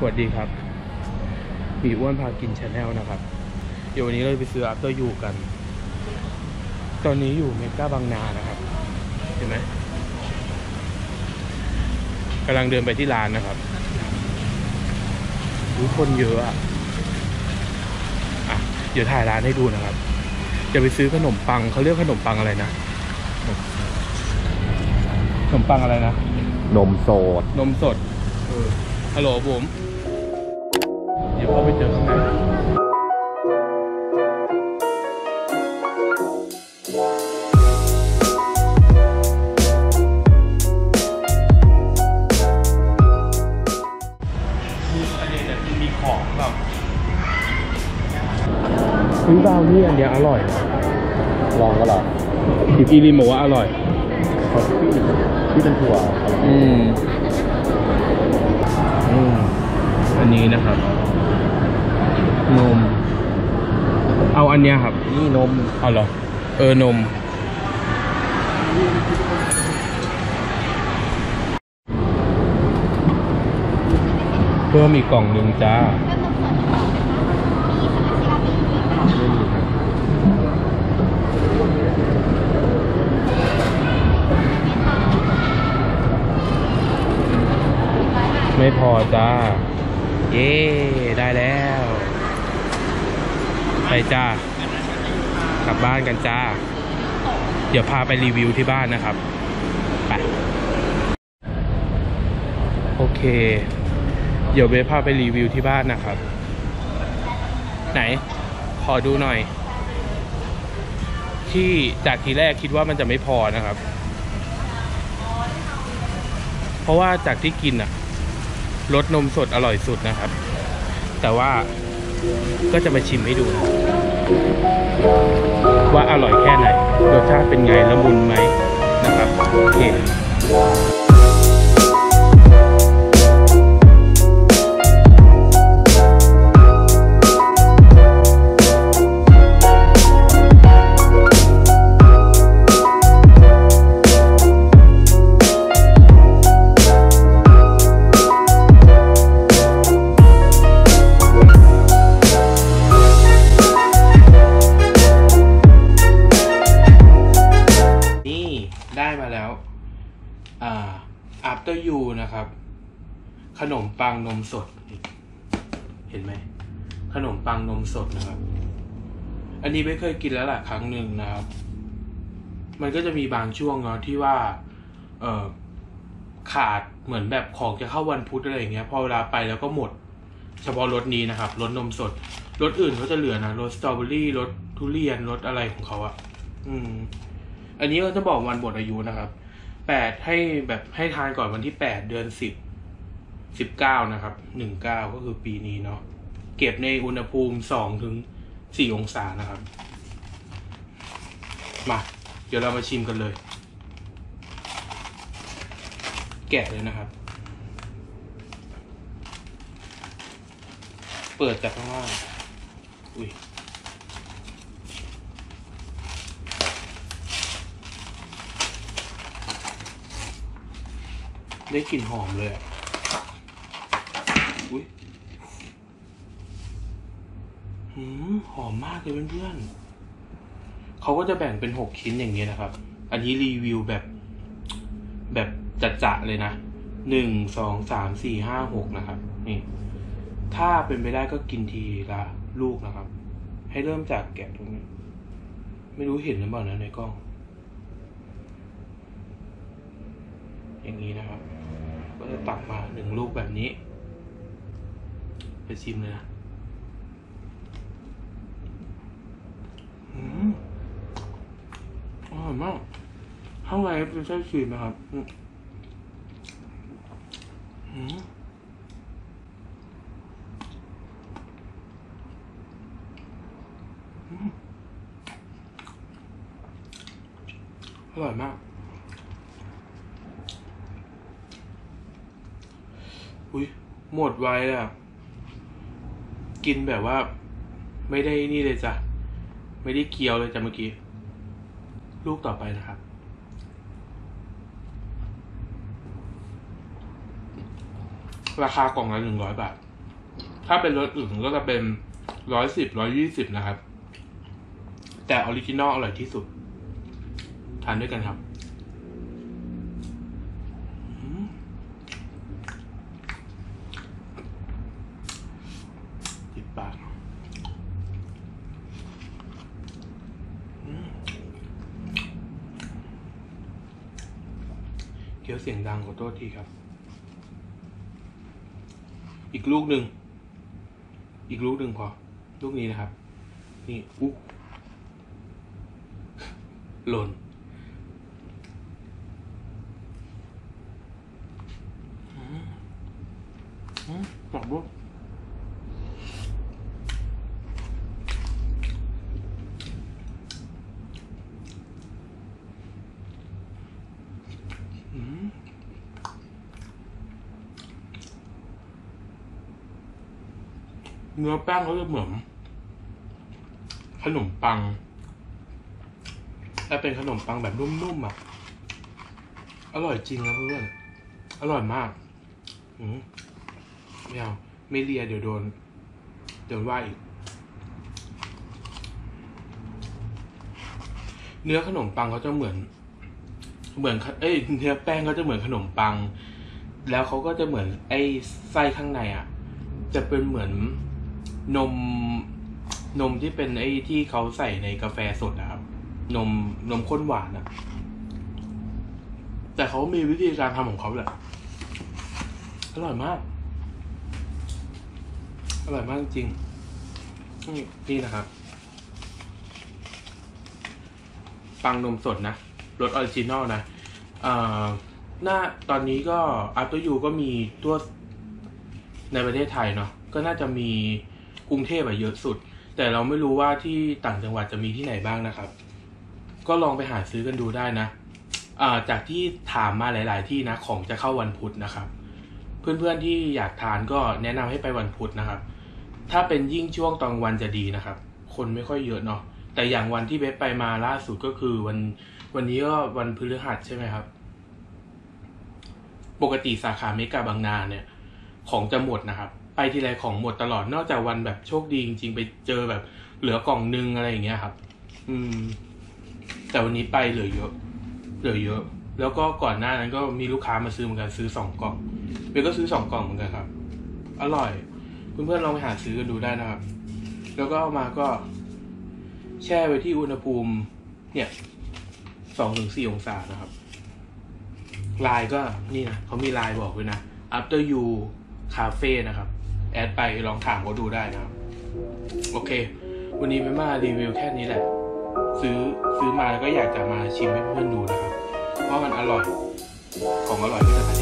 สวัสดีครับหมีอ้วนพากินชาแนลนะครับเดี๋ยววันนี้เราไปซื้อ After You กันตอนนี้อยู่เมกาบางนานะครับเห็นไหมกำลังเดินไปที่ร้านนะครับคนเยอะอ่ะเดี๋ยวถ่ายร้านให้ดูนะครับจะไปซื้อขนมปังเขาเรียกขนมปังอะไรนะขนมปังอะไรนะนมสดฮัลโหลผมเดี๋ยวเข้าไปเจอข้างในอันนี้จะมีของแบบซื้อบราวนี่อันเดียวอร่อยลองก็หรอพี่รีบอกว่าอร่อยที่เป็นถั่วอันนี้นะครับนมเอาอันเนี้ยครับนี่นมเอาเหรอนมเพิ่มอีกกล่องหนึ่งจ้าไม่พอจ้าเย้ได้แล้วไปจ้ากลับบ้านกันจ้าเดี๋ยวพาไปรีวิวที่บ้านนะครับไปโอเคเดี๋ยวเบสพาไปรีวิวที่บ้านนะครับไหนขอดูหน่อยที่จากทีแรกคิดว่ามันจะไม่พอนะครับเพราะว่าจากที่กินรสนมสดอร่อยสุดนะครับแต่ว่าก็จะมาชิมให้ดูนะว่าอร่อยแค่ไหนรสชาติเป็นไงละมุนไหมนะครับโอเคได้มาแล้วAfter You นะครับขนมปังนมสดเห็นไหมขนมปังนมสดนะครับอันนี้ไม่เคยกินแล้วล่ะครั้งหนึ่งนะครับมันก็จะมีบางช่วงเนาะที่ว่าขาดเหมือนแบบของจะเข้าวันพุธอะไรอย่างเงี้ยพอเวลาไปแล้วก็หมดเฉพาะรสนี้นะครับรสนมสดรสอื่นเขาจะเหลือนะรสสตรอเบอรี่รสทุเรียนรสอะไรของเขาอันนี้ก็จะบอกวันหมดอายุนะครับให้ทานก่อนวันที่8 เดือน 19นะครับ19ก็คือปีนี้เนาะเก็บในอุณหภูมิ2 ถึง 4 องศานะครับมาเดี๋ยวเรามาชิมกันเลยแกะเลยนะครับเปิดจากข้างล่างอุ้ยได้กลิ่นหอมเลยอุ้ยหอมมากเลยเพื่อนๆเขาก็จะแบ่งเป็น6 ชิ้นอย่างเงี้ยนะครับอันนี้รีวิวแบบจัดๆเลยนะ1 2 3 4 5 6นะครับนี่ถ้าเป็นไปได้ก็กินทีละลูกนะครับให้เริ่มจากแกะตรงนี้ไม่รู้เห็นหรือเปล่านะในกล้องอย่างนี้นะครับก็จะตักมา1 ลูกแบบนี้ไปชิมเลยนะอร่อยมากข้างในเป็นไส้ครีมนะครับอร่อยมากอุ้ยหมดไวอ่ะกินแบบว่าไม่ได้นี่เลยจ้ะไม่ได้เคี้ยวเลยจ้ะเมื่อกี้ลูกต่อไปนะครับ ราคากล่องละ100 บาทถ้าเป็นรสอื่นก็จะเป็น110 120นะครับแต่ออริจินอลอร่อยที่สุดทานด้วยกันครับติดปากเคี้ยวเสียงดังขอโทษทีครับอีกลูกหนึ่งพอลูกนี้นะครับนี่หล่นบอกด้วยเนื้อแป้งเขาจะเหมือนขนมปังแต่เป็นขนมปังแบบนุ่มๆอ่ะอร่อยจริงนะเพื่อนอร่อยมากไม่เอาไม่เลียเดี๋ยวโดนว่าอีกเนื้อขนมปังเขาจะเหมือนเนื้อแป้งเขาจะเหมือนขนมปังแล้วเขาก็จะเหมือนไอ้ไส้ข้างในอ่ะจะเป็นเหมือนนมที่เป็นไอ้ที่เขาใส่ในกาแฟสดนะครับนมข้นหวานอ่ะแต่เขามีวิธีการทำของเขาแหละอร่อยมากจริงนี่นะครับปังนมสดนะรสออริจินอลนะตอนนี้ก็ After You ก็มีตัวในประเทศไทยเนาะก็น่าจะมีกรุงเทพเยอะสุดแต่เราไม่รู้ว่าที่ต่างจังหวัดจะมีที่ไหนบ้างนะครับก็ลองไปหาซื้อกันดูได้นะจากที่ถามมาหลายๆที่นะของจะเข้าวันพุธนะครับเพื่อนๆที่อยากทานก็แนะนำให้ไปวันพุธนะครับถ้าเป็นยิ่งช่วงตอนวันจะดีนะครับคนไม่ค่อยเยอะเนาะแต่อย่างวันที่เบสไปมาล่าสุดก็คือวันนี้ก็วันพฤหัสใช่ไหมครับปกติสาขาเมกาบางนาเนี่ยของจะหมดนะครับไปทีไรของหมดตลอดนอกจากวันแบบโชคดีจริงๆไปเจอแบบเหลือกล่องนึงอะไรอย่างเงี้ยครับแต่วันนี้ไปเหลือเยอะแล้วก็ก่อนหน้านั้นก็มีลูกค้ามาซื้อเหมือนกันซื้อ2 กล่องเบสก็ซื้อ2 กล่องเหมือนกันครับอร่อยเพื่อนๆลองไปหาซื้อกันดูได้นะครับแล้วก็เอามาก็แช่ไว้ที่อุณหภูมิเนี่ย 2-4 องศานะครับไลน์ก็นี่นะเขามีไลน์บอกด้วยนะ After You Cafe นะครับแอดไปลองถามเขาดูได้นะครับโอเควันนี้ไม่มารีวิวแค่นี้แหละซื้อมาแล้วก็อยากจะมาชิมให้เพื่อนดูนะครับเพราะมันอร่อยของอร่อยที่จะ